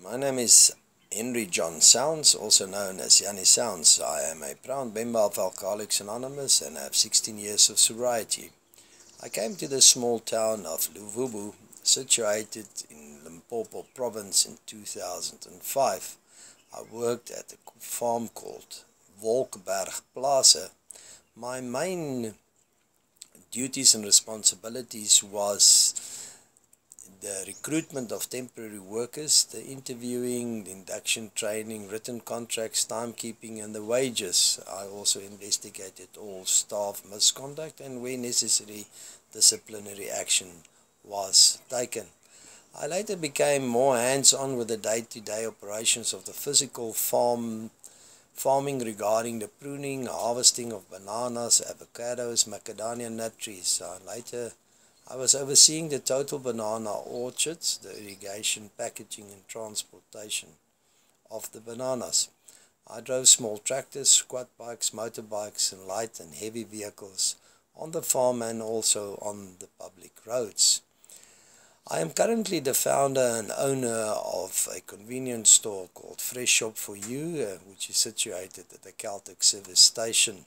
My name is Henry John Sounds, also known as Yanni Sounds. I am a proud member of Alcoholics Anonymous and have 16 years of sobriety. I came to the small town of Luvubu, situated in Limpopo province in 2005. I worked at a farm called Wolkberg Plaza. My main duties and responsibilities was the recruitment of temporary workers, the interviewing, the induction training, written contracts, timekeeping and the wages. I also investigated all staff misconduct and where necessary disciplinary action was taken. I later became more hands-on with the day-to-day operations of the physical farming regarding the pruning, harvesting of bananas, avocados, macadamia nut trees. I was overseeing the total banana orchards, the irrigation, packaging and transportation of the bananas. I drove small tractors, squat bikes, motorbikes and light and heavy vehicles on the farm and also on the public roads. I am currently the founder and owner of a convenience store called Fresh Shop For You, which is situated at the Caltex service station.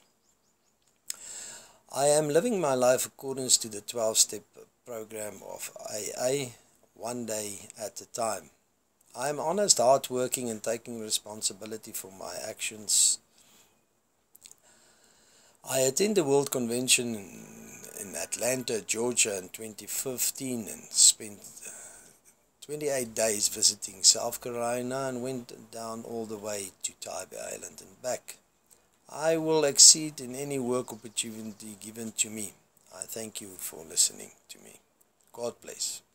I am living my life according to the 12-step program of AA, one day at a time. I am honest, hardworking and taking responsibility for my actions. I attended the World Convention in Atlanta, Georgia in 2015 and spent 28 days visiting South Carolina and went down all the way to Tybee Island and back. I will exceed in any work opportunity given to me. I thank you for listening to me. God bless.